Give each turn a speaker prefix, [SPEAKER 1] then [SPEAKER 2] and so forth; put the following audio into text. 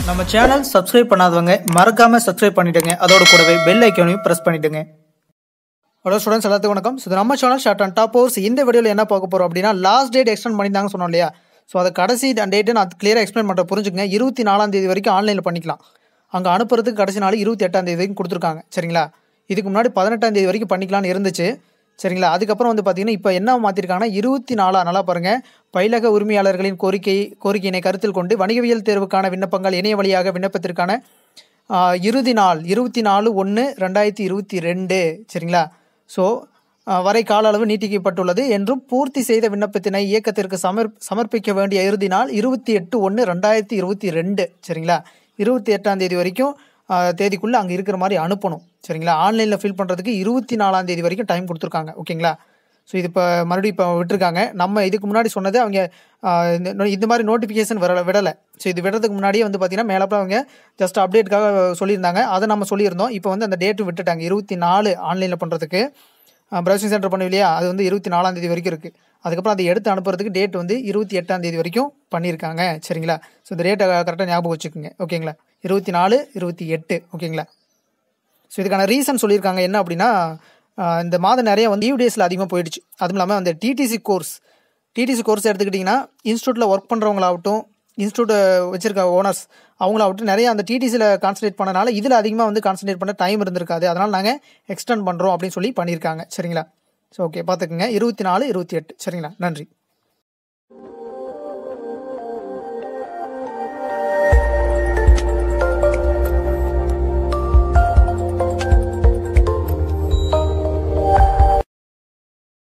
[SPEAKER 1] நம்ம channel subscribe பண்ணாதவங்க மறக்காம சப்ஸ்கிரைப் பண்ணிடுங்க. அதோட கூடவே பெல் ஐகானையும் பிரஸ் பண்ணிடுங்க. ஹலோ ஸ்டூடெண்ட்ஸ், எல்லாத்துக்கும் வணக்கம். ஸோ நம்ம channel short and top course. இந்த வீடியோவில் என்ன பார்க்க போகிறோம் அப்படின்னா, லாஸ்ட் டேட் எக்ஸ்டெண்ட் பண்ணியிருந்தாங்கன்னு சொன்னோம் இல்லையா? ஸோ அதை கடைசி டேட்டு நான் கிளியராக எக்ஸ்பிளைன் பண்ணுறேன், புரிஞ்சுக்கங்க. 24ஆம் தேதி வரைக்கும் ஆன்லைனில் பண்ணிக்கலாம். அங்கே அனுப்புறதுக்கு கடைசி நாள் 28ஆம் தேதி வரைக்கும் கொடுத்துருக்காங்க, சரிங்களா? இதுக்கு முன்னாடி 18ஆம் தேதி வரைக்கும் பண்ணிக்கலாம்னு இருந்துச்சு, சரிங்களா? அதுக்கப்புறம் வந்து பார்த்தீங்கன்னா இப்போ என்ன மாற்றிருக்காங்கன்னா 24 நல்லா பாருங்கள். பயிலக உரிமையாளர்களின் கோரிக்கையினை கருத்தில் கொண்டு வணிகவியல் தேர்வுக்கான விண்ணப்பங்கள் இணைய வழியாக விண்ணப்பத்திற்கான இறுதி நாள் 24/1/2022, சரிங்களா? ஸோ வரை கால அளவு நீட்டிக்கப்பட்டுள்ளது என்றும் பூர்த்தி செய்த விண்ணப்பத்தினை இயக்கத்திற்கு சமர்ப்பிக்க வேண்டிய இறுதி நாள் 28/1/2022, சரிங்களா? 28ஆம் தேதி வரைக்கும் தேதிக்குள்ளே அங்கே இருக்கிற மாதிரி அனுப்பணும், சரிங்களா? ஆன்லைனில் ஃபில் பண்ணுறதுக்கு 24ஆம் தேதி வரைக்கும் டைம் கொடுத்துருக்காங்க, ஓகேங்களா? ஸோ இது இப்போ மறுபடியும் இப்போ விட்டுருக்காங்க. நம்ம இதுக்கு முன்னாடி சொன்னது அவங்க இந்த மாதிரி நோட்டிஃபிகேஷன் விடலை. ஸோ இது விடுறதுக்கு முன்னாடியே வந்து பார்த்தீங்கன்னா மேலப்போ அவங்க ஜஸ்ட் அப்டேட்டுக்காக சொல்லியிருந்தாங்க, அதை நம்ம சொல்லியிருந்தோம். இப்போ வந்து அந்த டேட்டு விட்டுட்டாங்க. 24 ஆன்லைனில் பண்ணுறதுக்கு ப்ரௌசிங் சென்டர் பண்ணும் இல்லையா, அது வந்து 24ஆம் தேதி வரைக்கும் இருக்குது. அதுக்கப்புறம் அதை எடுத்து அனுப்புறதுக்கு டேட் வந்து 28ஆம் தேதி வரைக்கும் பண்ணியிருக்காங்க, சரிங்களா? ஸோ இந்த டேட்டை கரெக்டாக ஞாபகம் வச்சுக்கோங்க, ஓகேங்களா? 24, 28, ஓகேங்களா? ஸோ இதுக்கான ரீசன் சொல்லியிருக்காங்க என்ன அப்படின்னா, இந்த மாதம் நிறைய வந்து லீவ் டேஸில் அதிகமாக போயிடுச்சு. அதுவும் இல்லாமல் அந்த டிடிசி கோர்ஸ் எடுத்துக்கிட்டிங்கன்னா இன்ஸ்டியூட்டில் ஒர்க் பண்ணுறவங்களாகட்டும், இன்ஸ்டியூட் வச்சுருக்க ஓனர்ஸ் அவங்களாகட்டும் நிறைய அந்த டிடிசியில் கான்சன்ட்ரேட் பண்ணனால இதில் அதிகமாக வந்து கான்சன்ட்ரேட் பண்ண டைம் இருந்திருக்காது. அதனால் நாங்கள் எக்ஸ்டெண்ட் பண்ணுறோம் அப்படின்னு சொல்லி பண்ணியிருக்காங்க, சரிங்களா? ஸோ ஓகே, பார்த்துக்குங்க. 24, 28, சரிங்களா? நன்றி.